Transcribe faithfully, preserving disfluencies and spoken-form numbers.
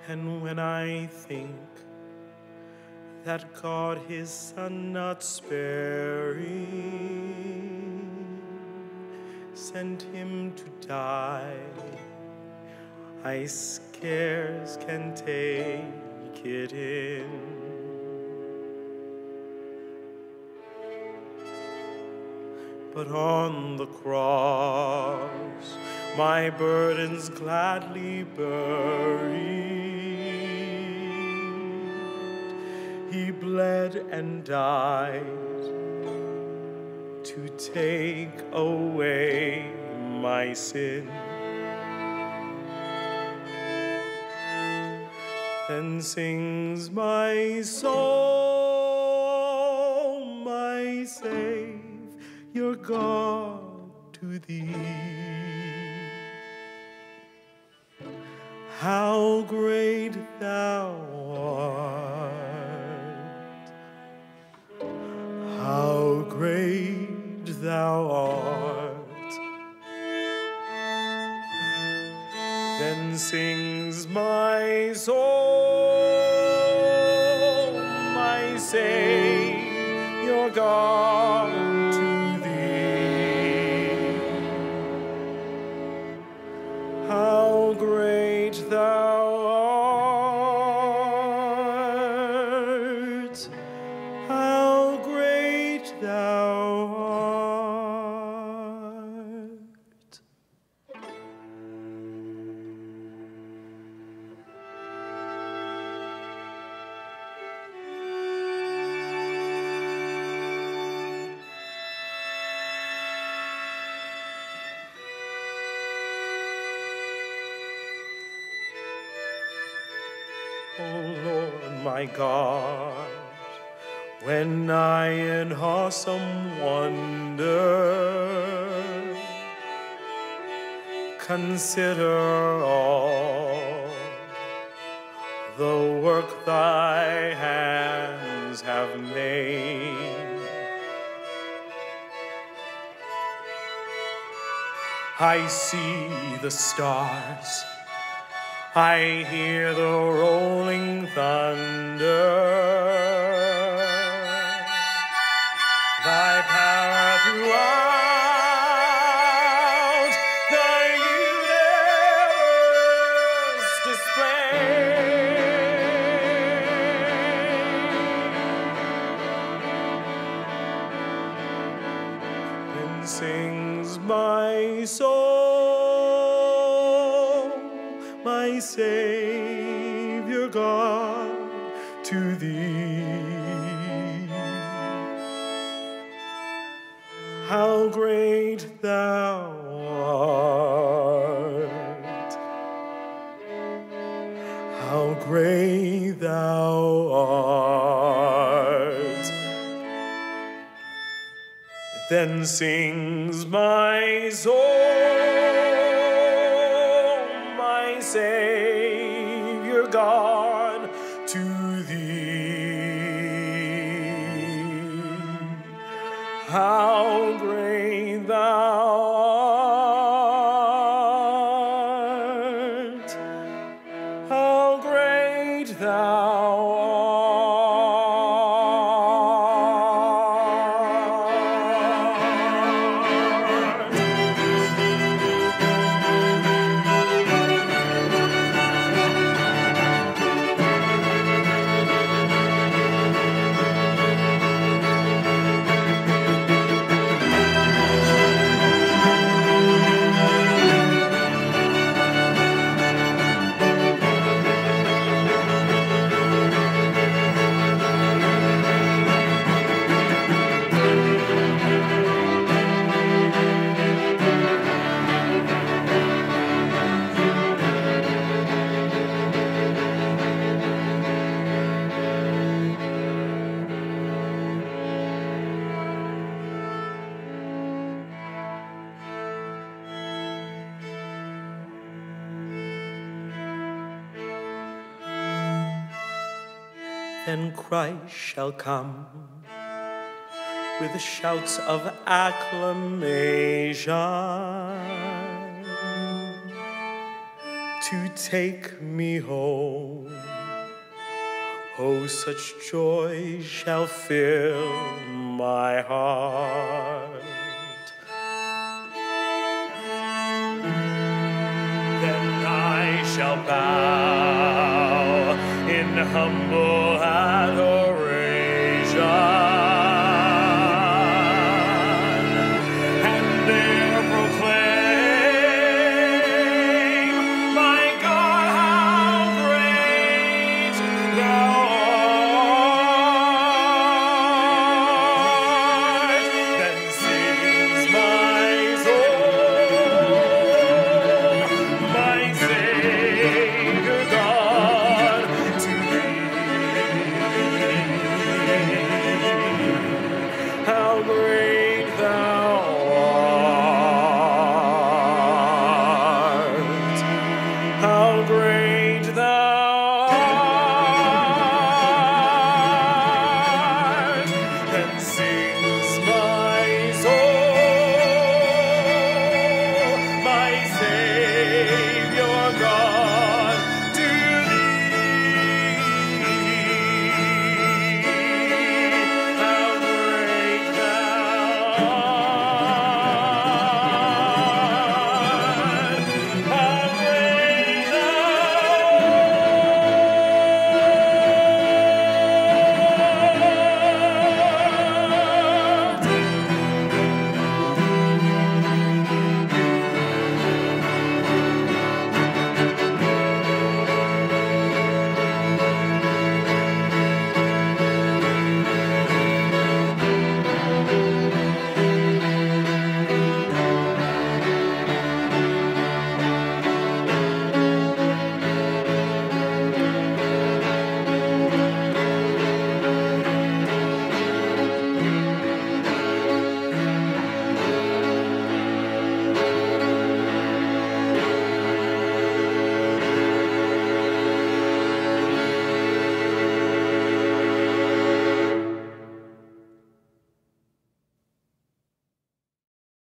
And when I think that God his Son not sparing sent him to die, I scarce can take it in. But on the cross, my burdens gladly buried, he bled and died to take away my sin. Then sings my soul, my Savior God, to thee. How great thou art, how great thou art. Then sings my soul, my Savior God, to thee. How great thou art, how great thou art. Oh Lord, my God, when I in awesome wonder consider all the work thy hands have made, I see the stars, I hear the rolling thunder, thy power throughout the universe display. Then sings my soul, my Savior God, to thee. How great thou art, how great thou art. Then sings my soul, my Savior God, to thee. How great thou art, how great thou Then Christ shall come with shouts of acclamation to take me home. Oh, such joy shall fill my heart. Then I shall bow in humble adoration. How great